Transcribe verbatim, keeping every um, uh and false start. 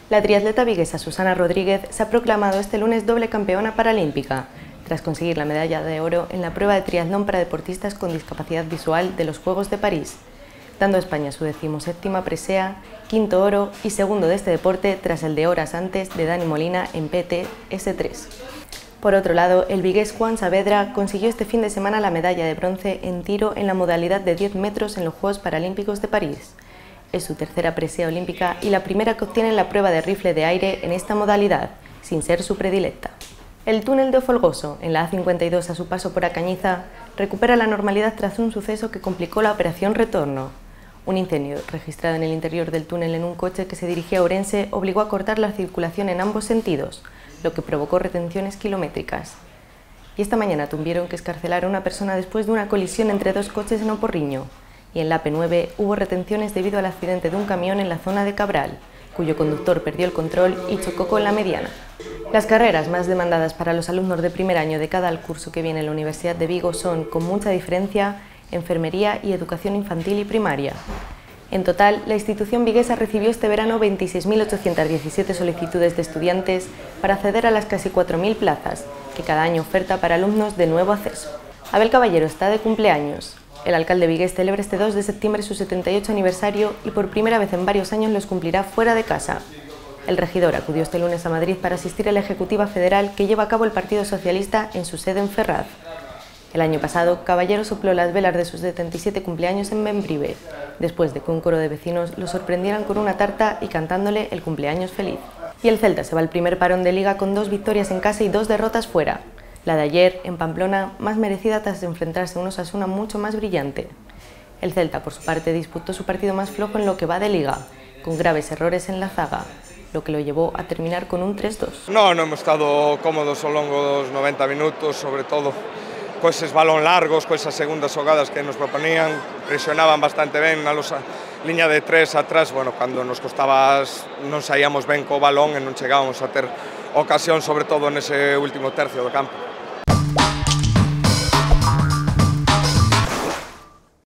La triatleta viguesa Susana Rodríguez se ha proclamado este lunes doble campeona paralímpica, tras conseguir la medalla de oro en la prueba de triatlón para deportistas con discapacidad visual de los Juegos de París, dando a España su decimoséptima presea, quinto oro y segundo de este deporte tras el de horas antes de Dani Molina en P T S tres. Por otro lado, el vigués Juan Saavedra consiguió este fin de semana la medalla de bronce en tiro en la modalidad de diez metros en los Juegos Paralímpicos de París. Es su tercera presea olímpica y la primera que obtiene en la prueba de rifle de aire en esta modalidad, sin ser su predilecta. El túnel de Folgoso, en la A cincuenta y dos a su paso por A Cañiza, recupera la normalidad tras un suceso que complicó la operación retorno. Un incendio registrado en el interior del túnel en un coche que se dirigía a Ourense obligó a cortar la circulación en ambos sentidos, lo que provocó retenciones kilométricas. Y esta mañana tuvieron que escarcelar a una persona después de una colisión entre dos coches en Oporriño. Y en la A P nueve hubo retenciones debido al accidente de un camión en la zona de Cabral, cuyo conductor perdió el control y chocó con la mediana. Las carreras más demandadas para los alumnos de primer año de cada curso que viene en la Universidad de Vigo son, con mucha diferencia, enfermería y educación infantil y primaria. En total, la institución viguesa recibió este verano veintiséis mil ochocientas diecisiete solicitudes de estudiantes para acceder a las casi cuatro mil plazas, que cada año oferta para alumnos de nuevo acceso. Abel Caballero está de cumpleaños. El alcalde vigués celebra este dos de septiembre su setenta y ocho aniversario y por primera vez en varios años los cumplirá fuera de casa. El regidor acudió este lunes a Madrid para asistir a la ejecutiva federal que lleva a cabo el Partido Socialista en su sede en Ferraz. El año pasado, Caballero sopló las velas de sus setenta y siete cumpleaños en Bembrive, después de que un coro de vecinos lo sorprendieran con una tarta y cantándole el cumpleaños feliz. Y el Celta se va al primer parón de Liga con dos victorias en casa y dos derrotas fuera. La de ayer, en Pamplona, más merecida tras enfrentarse a un Osasuna mucho más brillante. El Celta, por su parte, disputó su partido más flojo en lo que va de Liga, con graves errores en la zaga, lo que lo llevó a terminar con un tres dos. No, no hemos estado cómodos ao longo dos noventa minutos, sobre todo con esos balón largos, con esas segundas xogadas que nos proponían, presionaban bastante ben na losa liña de tres atrás, bueno, cando nos costaba, non saíamos ben co balón e non chegábamos a ter ocasión, sobre todo nese último tercio do campo.